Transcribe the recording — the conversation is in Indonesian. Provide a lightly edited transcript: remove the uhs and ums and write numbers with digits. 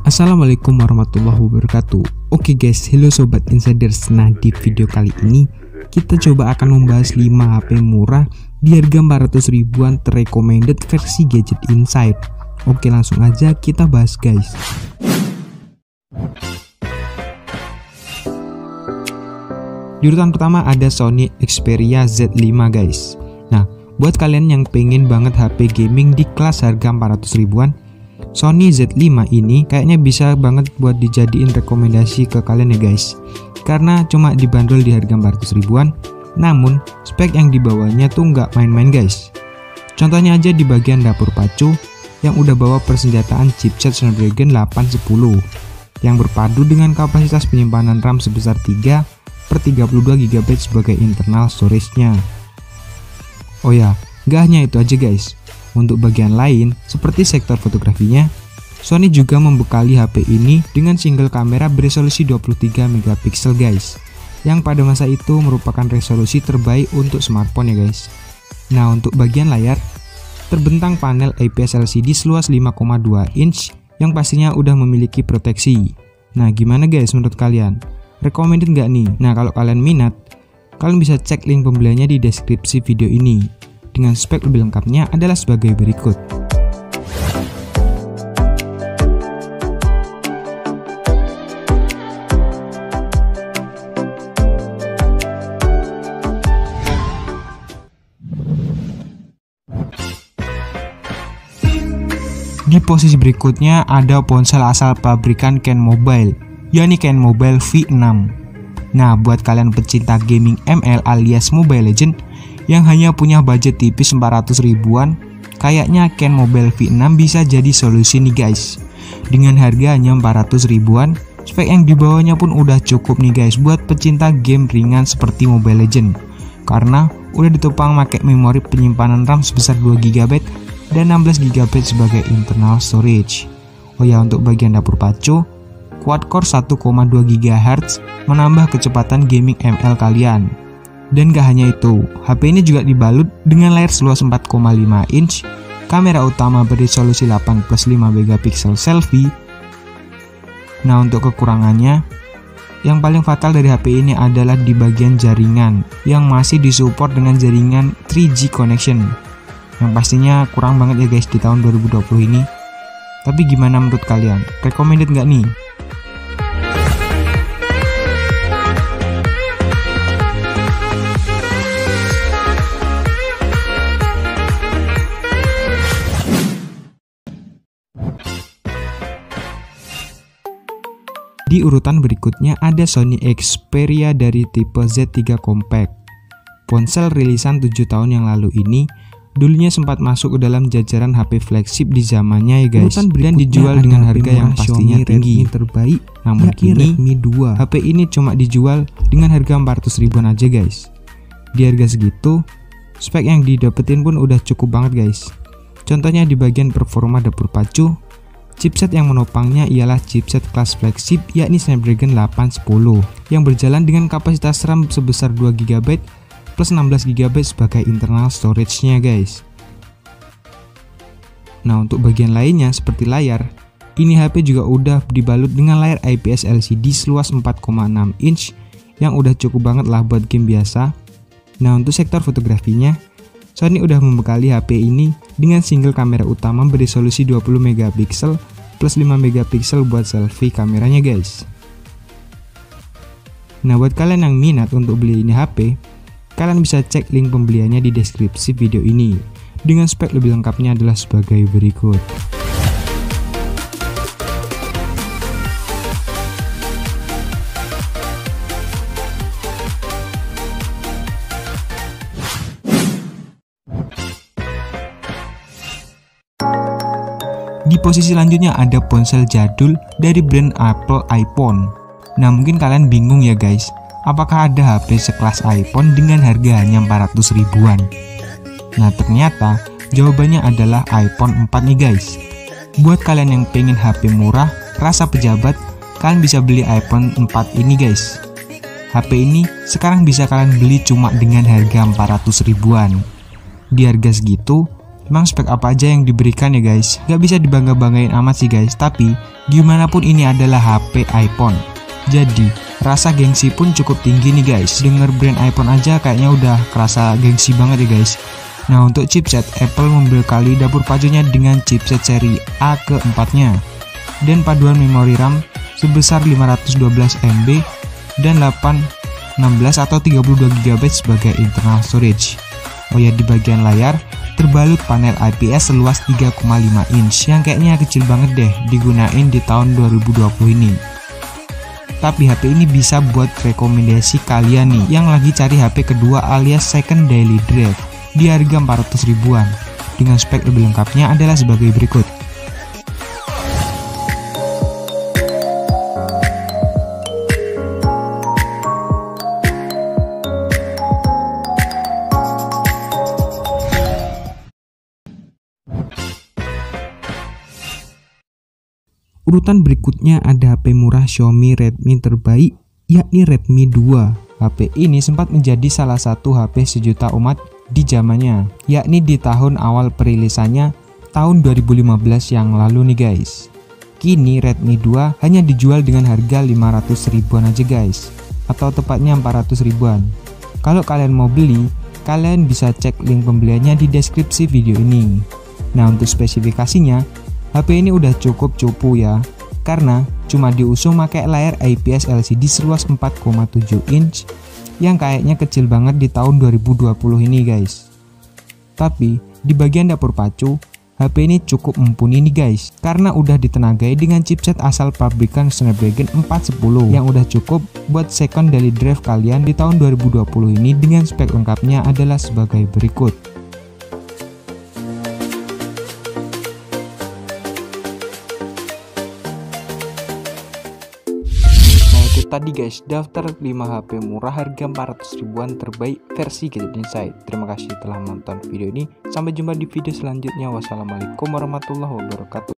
Assalamualaikum warahmatullahi wabarakatuh. Oke guys, hello sobat insiders. Nah, di video kali ini kita coba akan membahas 5 HP murah di harga 400 ribuan terrecommended versi Gadget Insight. Oke, langsung aja kita bahas guys. Di urutan pertama ada Sony Xperia Z5 guys. Nah, buat kalian yang pengen banget HP gaming di kelas harga 400 ribuan, Sony Z5 ini kayaknya bisa banget buat dijadiin rekomendasi ke kalian ya guys. Karena cuma dibanderol di harga 400 ribuan, namun spek yang dibawanya tuh nggak main-main guys. Contohnya aja di bagian dapur pacu yang udah bawa persenjataan chipset Snapdragon 810 yang berpadu dengan kapasitas penyimpanan RAM sebesar 3/32 GB sebagai internal storage-nya. Oh ya, nggak hanya itu aja guys. Untuk bagian lain, seperti sektor fotografinya, Sony juga membekali HP ini dengan single kamera beresolusi 23 MP guys, yang pada masa itu merupakan resolusi terbaik untuk smartphone ya guys. Nah, untuk bagian layar, terbentang panel IPS LCD seluas 5,2 inch yang pastinya udah memiliki proteksi. Nah, gimana guys menurut kalian? Recommended nggak nih? Nah, kalau kalian minat, kalian bisa cek link pembeliannya di deskripsi video ini. Dengan spek lebih lengkapnya adalah sebagai berikut. Di posisi berikutnya ada ponsel asal pabrikan Ken Mobile, yakni Ken Mobile V6. Nah, buat kalian pecinta gaming ML alias Mobile Legend yang hanya punya budget tipis 400 ribuan, kayaknya Ken Mobile V6 bisa jadi solusi nih guys. Dengan harga hanya 400 ribuan, spek yang dibawanya pun udah cukup nih guys buat pecinta game ringan seperti Mobile Legend. Karena udah ditopang pakai memori penyimpanan RAM sebesar 2 GB dan 16 GB sebagai internal storage. Oh ya, untuk bagian dapur pacu, quad core 1,2 GHz menambah kecepatan gaming ML kalian. Dan gak hanya itu, HP ini juga dibalut dengan layar seluas 4,5 inch, kamera utama beresolusi 8+5 MP selfie. Nah, untuk kekurangannya, yang paling fatal dari HP ini adalah di bagian jaringan yang masih disupport dengan jaringan 3G connection, yang pastinya kurang banget ya guys di tahun 2020 ini. Tapi gimana menurut kalian? Recommended gak nih? Di urutan berikutnya ada Sony Xperia dari tipe Z3 Compact. Ponsel rilisan 7 tahun yang lalu ini dulunya sempat masuk ke dalam jajaran HP flagship di zamannya ya guys. Dan dijual dengan harga yang pastinya tinggi terbaik. Namun kini Redmi 2 HP ini cuma dijual dengan harga 400 ribuan aja guys. Di harga segitu, spek yang didapetin pun udah cukup banget guys. Contohnya di bagian performa dapur pacu, chipset yang menopangnya ialah chipset kelas flagship yakni Snapdragon 810 yang berjalan dengan kapasitas RAM sebesar 2 GB plus 16 GB sebagai internal storage-nya guys. Nah, untuk bagian lainnya seperti layar, ini HP juga udah dibalut dengan layar IPS LCD seluas 4,6 inch yang udah cukup banget lah buat game biasa. Nah, untuk sektor fotografinya, Sony udah membekali HP ini dengan single kamera utama beresolusi 20 MP plus 5 MP buat selfie kameranya guys. Nah, buat kalian yang minat untuk beli ini HP, kalian bisa cek link pembeliannya di deskripsi video ini. Dengan spek lebih lengkapnya adalah sebagai berikut. Di posisi selanjutnya ada ponsel jadul dari brand Apple iPhone. Nah, mungkin kalian bingung ya guys, apakah ada HP sekelas iPhone dengan harga hanya 400 ribuan? Nah, ternyata jawabannya adalah iPhone 4 nih guys. Buat kalian yang pengen HP murah, rasa pejabat, kalian bisa beli iPhone 4 ini guys. HP ini sekarang bisa kalian beli cuma dengan harga 400 ribuan. Di harga segitu, Emang spek apa aja yang diberikan ya guys, gak bisa dibangga-banggain amat sih guys. Tapi gimana pun ini adalah HP iPhone, jadi rasa gengsi pun cukup tinggi nih guys. Denger brand iPhone aja kayaknya udah kerasa gengsi banget ya guys. Nah untuk chipset, Apple membekali dapur pacunya dengan chipset seri A keempatnya dan paduan memori RAM sebesar 512 MB dan 816 atau 32 GB sebagai internal storage. Oh ya, di bagian layar terbalut panel IPS seluas 3,5 inch yang kayaknya kecil banget deh digunain di tahun 2020 ini. Tapi HP ini bisa buat rekomendasi kalian nih yang lagi cari HP kedua alias second daily drive di harga 400 ribuan. Dengan spek lebih lengkapnya adalah sebagai berikut. Urutan berikutnya ada HP murah Xiaomi Redmi terbaik, yakni Redmi 2. HP ini sempat menjadi salah satu HP sejuta umat di zamannya, yakni di tahun awal perilisannya tahun 2015 yang lalu nih guys. Kini Redmi 2 hanya dijual dengan harga 500 ribuan aja guys, atau tepatnya 400 ribuan. Kalau kalian mau beli, kalian bisa cek link pembeliannya di deskripsi video ini. Nah untuk spesifikasinya, HP ini udah cukup cupu ya, karena cuma diusung pakai layar IPS LCD seluas 4,7 inch yang kayaknya kecil banget di tahun 2020 ini guys. Tapi di bagian dapur pacu, HP ini cukup mumpuni nih guys, karena udah ditenagai dengan chipset asal pabrikan Snapdragon 410 yang udah cukup buat second daily drive kalian di tahun 2020 ini. Dengan spek lengkapnya adalah sebagai berikut. Tadi guys, daftar 5 HP murah harga 400 ribuan terbaik versi Gadget Insight. Terima kasih telah menonton video ini. Sampai jumpa di video selanjutnya. Wassalamualaikum warahmatullahi wabarakatuh.